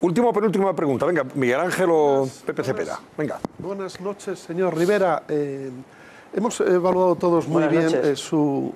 Última o penúltima pregunta. Venga, Miguel Ángel o Pepe Cepeda. Venga. Buenas noches, señor Rivera. Hemos evaluado todos muy bien su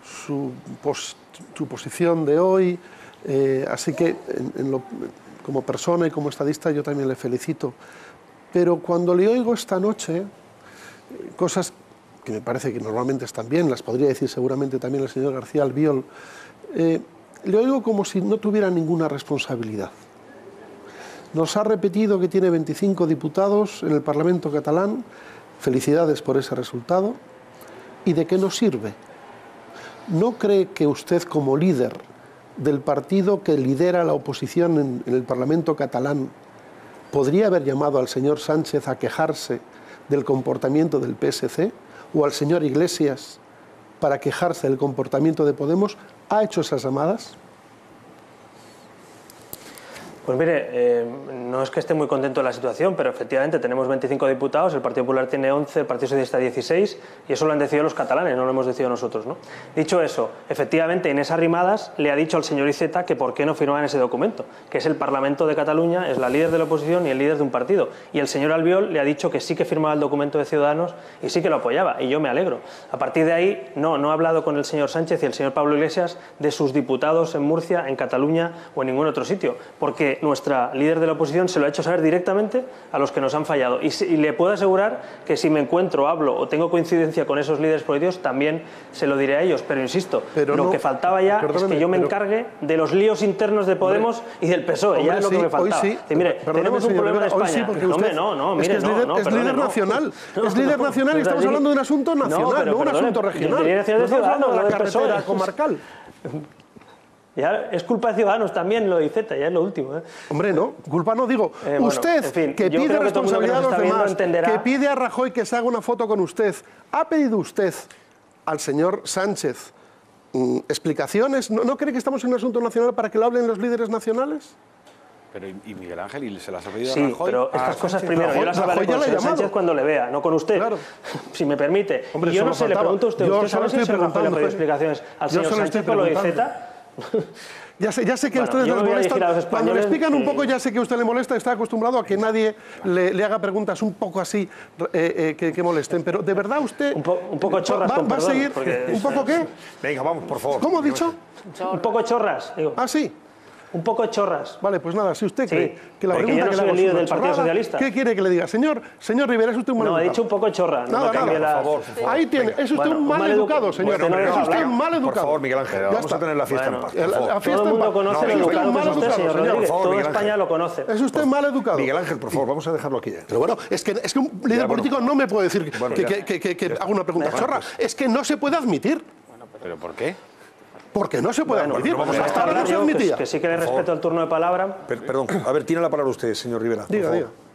posición de hoy, así que como persona y como estadista yo también le felicito. Pero cuando le oigo esta noche cosas que me parece que normalmente están bien, las podría decir seguramente también el señor García Albiol, le oigo como si no tuviera ninguna responsabilidad. Nos ha repetido que tiene 25 diputados en el Parlamento catalán, felicidades por ese resultado, ¿y de qué nos sirve? ¿No cree que usted, como líder del partido que lidera la oposición en el Parlamento catalán, podría haber llamado al señor Sánchez a quejarse del comportamiento del PSC o al señor Iglesias para quejarse del comportamiento de Podemos? ¿Ha hecho esas llamadas? Pues mire, no es que esté muy contento de la situación, pero efectivamente tenemos 25 diputados, el Partido Popular tiene 11, el Partido Socialista 16, y eso lo han decidido los catalanes, no lo hemos decidido nosotros, ¿no? Dicho eso, efectivamente en esas rimadas le ha dicho al señor Iceta que por qué no firmaban ese documento, que es el Parlamento de Cataluña, es la líder de la oposición y el líder de un partido, y el señor Albiol le ha dicho que sí que firmaba el documento de Ciudadanos y sí que lo apoyaba, y yo me alegro. A partir de ahí, no ha hablado con el señor Sánchez y el señor Pablo Iglesias de sus diputados en Murcia, en Cataluña o en ningún otro sitio, porque nuestra líder de la oposición se lo ha hecho saber directamente a los que nos han fallado. Y le puedo asegurar que si me encuentro, hablo o tengo coincidencia con esos líderes políticos, también se lo diré a ellos. Pero insisto, lo que faltaba ya es que yo me encargue de los líos internos de Podemos y del PSOE. Ya es lo que me faltaba. Mire, tenemos un problema en España. Es líder nacional. Es líder nacional y estamos hablando de un asunto nacional, no un asunto regional. No estamos hablando de la carretera comarcal. Ya es culpa de Ciudadanos también lo de Iceta, ya es lo último. Hombre, no, culpa no, digo. Usted, en fin, que pide responsabilidad a los demás, que pide a Rajoy que se haga una foto con usted, ¿ha pedido usted al señor Sánchez explicaciones? ¿No cree que estamos en un asunto nacional para que lo hablen los líderes nacionales? Pero, ¿y Miguel Ángel? ¿Y se las ha pedido a Rajoy? Sí, pero estas cosas primero, yo las hablaré con el señor Sánchez cuando le vea, no con usted, claro. Si me permite. Hombre, y yo no sé, le pregunto a usted, ¿usted sabe si el señor Rajoy le ha pedido explicaciones al señor Sánchez por lo de Iceta? Ya sé que a ustedes les molesta. Cuando le explican un poco, ya sé que a usted le molesta, está acostumbrado a que nadie le haga preguntas un poco así que molesten. Pero de verdad usted. Un poco chorras, ¿Va a seguir? ¿Un poco qué? Venga, vamos, por favor. ¿Cómo ha dicho? Un poco chorras, digo. Ah, sí. Un poco chorras. Vale, pues nada, si usted cree que la pregunta yo no que soy le el líder del chorrada, Partido Socialista. ¿Qué quiere que le diga? Señor Rivera, es usted un mal educado. No, he dicho un poco chorra. Nada, por favor. Ahí tiene, es usted un mal educado, señor. Es usted un mal educado. Por favor, Miguel Ángel, vamos a tener la fiesta en paz. Todo el mundo conoce lo educado que es usted, señor Rodríguez. Toda España lo conoce. Es usted mal educado. Miguel Ángel, por favor, vamos a dejarlo aquí. Pero bueno, es que un líder político no me puede decir que haga una pregunta chorra. Es que no se puede admitir. ¿Pero por qué? Porque no se puede admitir. Hasta ahora no se admitía. Que sí que le respeto el turno de palabra. Perdón, a ver, tiene la palabra usted, señor Rivera. Diga.